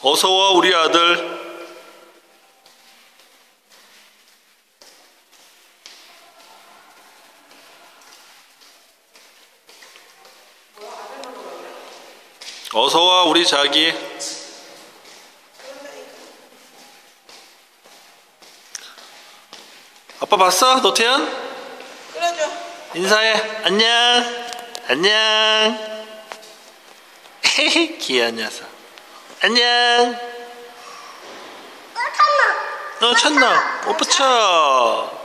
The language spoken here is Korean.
어서와 우리 아들. 어서와 우리 자기. 아빠 봤어? 노태현? 끌어줘. 인사해. 안녕. 안녕. 귀여운 녀석. 안녕. 어, 참나. 찬나. 못 붙여.